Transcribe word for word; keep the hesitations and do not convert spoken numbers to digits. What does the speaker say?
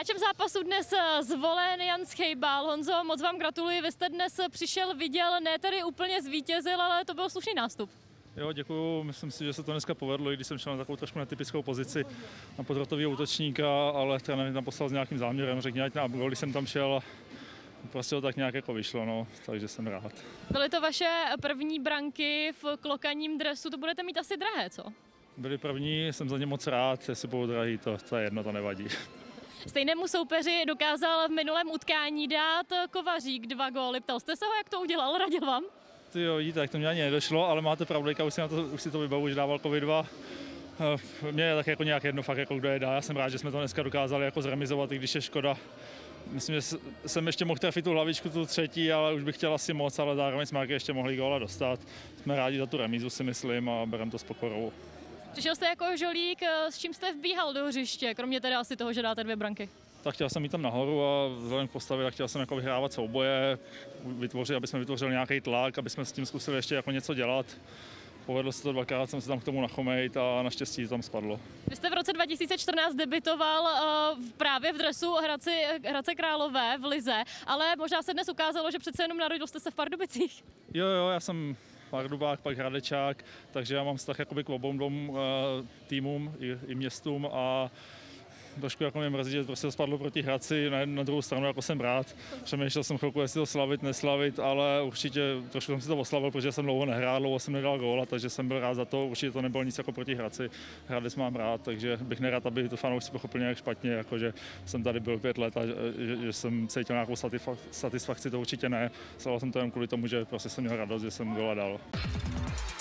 Hráčem zápasu dnes zvolen Jan Schejbal. Honzo, moc vám gratuluji, vy jste dnes přišel, viděl, ne tady úplně zvítězil, ale to byl slušný nástup. Jo, děkuju, myslím si, že se to dneska povedlo, i když jsem šel na takovou trošku netypickou pozici na podrotového útočníka, ale trenér mě tam poslal s nějakým záměrem, řekl, ať na gól, když jsem tam šel a prostě to tak nějak jako vyšlo, no, takže jsem rád. Byly to vaše první branky v klokaním dresu, to budete mít asi drahé, co? Byli první, jsem za ně moc rád, jestli budou drahý, to, to je jedno, to nevadí. Stejnému soupeři dokázal v minulém utkání dát Kovařík dva góly. Ptal jste se ho, jak to udělal, radil vám? Ty jo, vidíte, tak to mě ani nedošlo, ale máte pravdu, už si, na to, už si to vybavu, že dával covid dva. Mně je tak jako nějak jedno fakt, jako kdo je dá. Já jsem rád, že jsme to dneska dokázali jako zremizovat, i když je škoda. Myslím, že jsem ještě mohl trefit tu hlavičku, tu třetí, ale už bych chtěl asi moc, ale zároveň jsme ještě mohli góla dostat. Jsme rádi za tu remízu, si myslím, a bereme to s pokorou. Přišel jste jako žolík, s čím jste vbíhal do hřiště, kromě teda asi toho, že dáte dvě branky? Tak chtěl jsem jít tam nahoru a vzhledem k postavě, tak chtěl jsem jako vyhrávat souboje, vytvořit, aby jsme vytvořili nějaký tlak, aby jsme s tím zkusili ještě jako něco dělat. Povedlo se to dvakrát, jsem se tam k tomu nachomejt a naštěstí to tam spadlo. Vy jste v roce dva tisíce čtrnáct debitoval uh, právě v dresu Hradci, Hradce Králové v lize, ale možná se dnes ukázalo, že přece jenom narodil jste se v Pardubicích. Jo, jo, já jsem Pardubák, pak Hradečák, takže já mám vztah jakoby k obou dvou uh, týmům i, i městům a trošku jako mě mrzí, že prostě spadlo proti Hradci, na, na druhou stranu jako jsem rád. Přemýšlel jsem chvilku, jestli to slavit, neslavit, ale určitě trošku jsem si to oslavil, protože jsem dlouho nehrál, dlouho jsem nedal góla, takže jsem byl rád za to. Určitě to nebylo nic jako proti Hradci. Hradec mám rád, takže bych nerad, aby to fanoušci pochopili nějak špatně, jako že jsem tady byl pět let a že, že jsem cítil nějakou satisfakci, to určitě ne. Slavil jsem to jen kvůli tomu, že prostě jsem měl radost, že jsem góla dal.